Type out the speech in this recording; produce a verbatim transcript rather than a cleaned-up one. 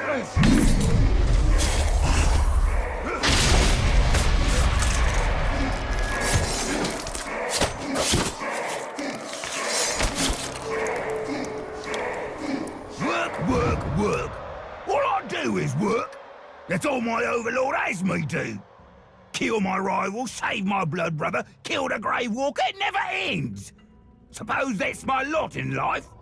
Work, work, work. All I do is work. That's all my overlord has me do. Kill my rival, save my blood brother, kill the Gravewalker, it never ends. Suppose that's my lot in life.